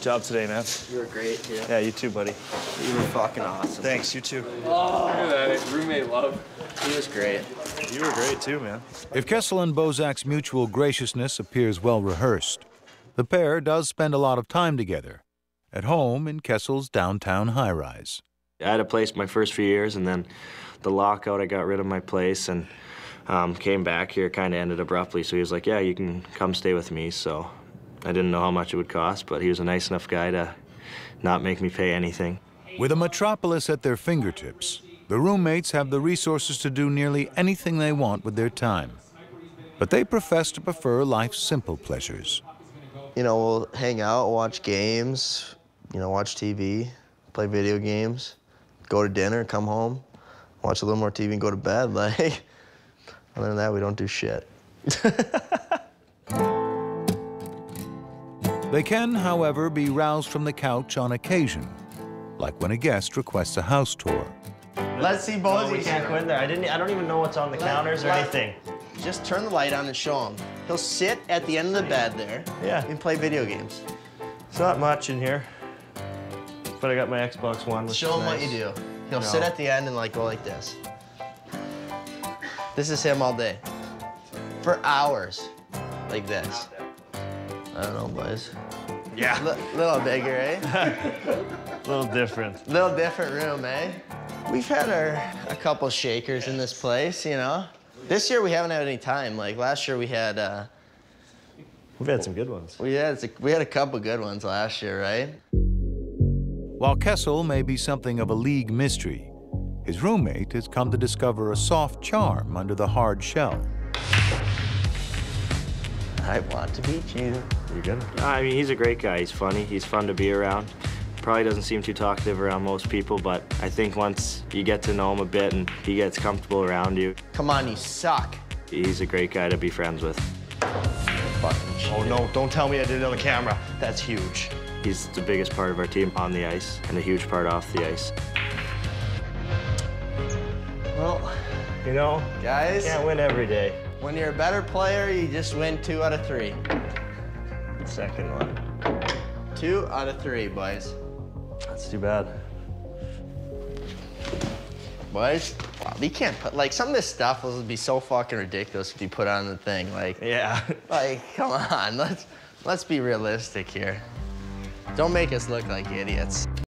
Good job today, man. You were great, too. Yeah, you too, buddy. You were fucking awesome. Thanks, you too. Oh, look at that. Roommate love. He was great. You were great too, man. If Kessel and Bozak's mutual graciousness appears well rehearsed, the pair does spend a lot of time together, at home in Kessel's downtown high-rise. I had a place my first few years, and then the lockout, I got rid of my place and came back here, kind of ended abruptly. So he was like, yeah, you can come stay with me. So I didn't know how much it would cost, but he was a nice enough guy to not make me pay anything. With a metropolis at their fingertips, the roommates have the resources to do nearly anything they want with their time. But they profess to prefer life's simple pleasures. You know, we'll hang out, watch games, you know, watch TV, play video games, go to dinner, come home, watch a little more TV and go to bed. Like, other than that, we don't do shit. They can, however, be roused from the couch on occasion, like when a guest requests a house tour. Let's see both of We can't go in there. I don't even know what's on the counters or anything. Just turn the light on and show him. He'll sit at the end of the bed there and play video games. It's not much in here, but I got my Xbox One. Show him what you do. He'll sit at the end and like go like this. This is him all day. For hours, like this. I don't know, boys. Yeah. Little bigger, eh? A little different. Little different room, eh? We've had a couple shakers in this place, you know? This year we haven't had any time. Like last year we had We've had some good ones. we had a couple good ones last year, right? While Kessel may be something of a league mystery, his roommate has come to discover a soft charm under the hard shell. I want to beat you. You're good. I mean, he's a great guy. He's funny. He's fun to be around. Probably doesn't seem too talkative around most people, but I think once you get to know him a bit and he gets comfortable around you, Come on, you suck. he's a great guy to be friends with. Fucking shit. Oh no, don't tell me I did it on the camera. That's huge. He's the biggest part of our team on the ice and a huge part off the ice. Well, You know, guys, can't win every day. when you're a better player, you just win 2 out of 3. Second one. 2 out of 3, boys. That's too bad. Boys, wow, you can't put, like, some of this stuff will be so fucking ridiculous if you put on the thing. Like, Yeah. come on, let's be realistic here. Don't make us look like idiots.